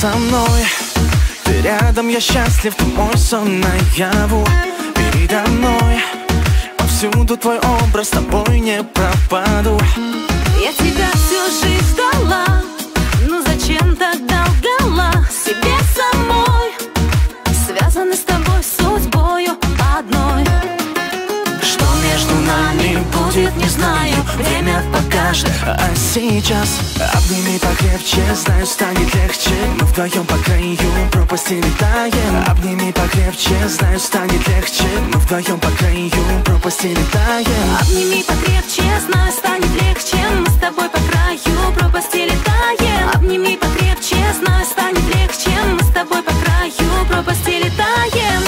со мной. Ты рядом, я счастлив, ты мой сон наяву. Передо мной повсюду твой образ, с тобой не пропаду. Я тебя всю жизнь ждала, но зачем тогда лгала себе самой? Связаны с тобой судьбою одной. Что между нами будет, не знаю, время покажет. А сейчас обними покрепче, знаю, станет легче. Мы вдвоем по краю пропасти летаем. Обними покрепче, знаю, станет легче. Мы вдвоем по краю пропасти летаем. Обними покрепче, знаю, станет легче. Мы с тобой по краю пропасти летаем. Обними покрепче, знаю, станет легче. Мы с тобой по краю пропасти летаем.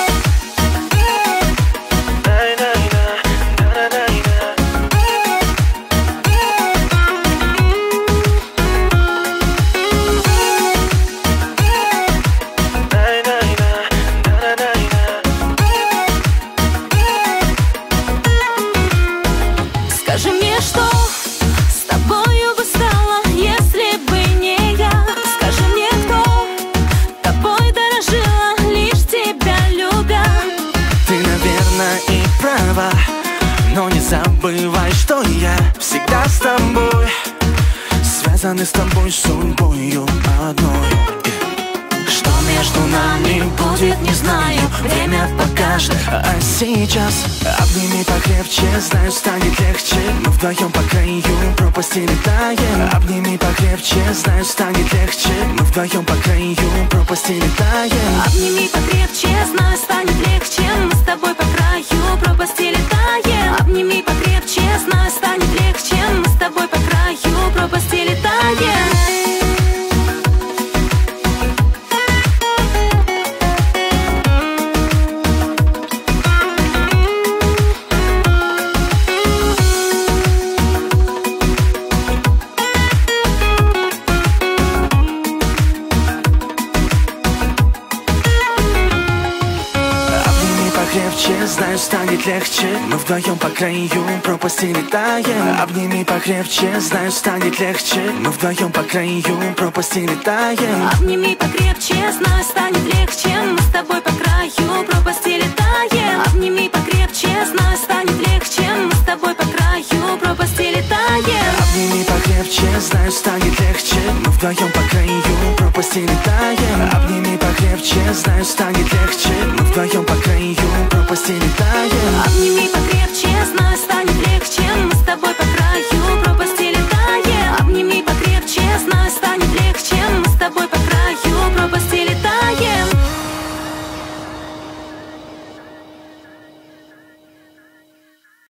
Скажи мне, что с тобою бы стало, если бы не я? Скажи мне, кто тобой дорожила, лишь тебя любя? Ты, наверное, и права, но не забывай, что я всегда с тобой. Связаны с тобой судьбою одной. Что между нами будет, не знаю, время покажет. А сейчас обними покрепче, знаю, станет легче. Мы вдвоем по краю пропасти летаем. Обними покрепче, знаю, станет легче. Мы вдвоем по краю пропасти летаем. Обними покрепче, знаю, станет легче. Мы с тобой по краю пропасти летаем. Обними покрепче, знаю, станет легче. Мы с тобой по краю пропасти летаем. Крепче, знаю, станет легче. Мы вдвоем по краю пропасти летаем. Обними покрепче, знаю, станет легче. Мы вдвоем по краю пропасти летаем. Обними покрепче, знаю, станет легче. Мы с тобой по краю пропасти летаем. Обними покрепче, знаю, станет легче. Мы с тобой по краю пропасти летаем. Обними покрепче, знаю, станет легче. Мы вдвоем по краю пропасти летаем. Обними покрепче, знаю, станет легче. Мы вдвоем по краю пропасти летаем.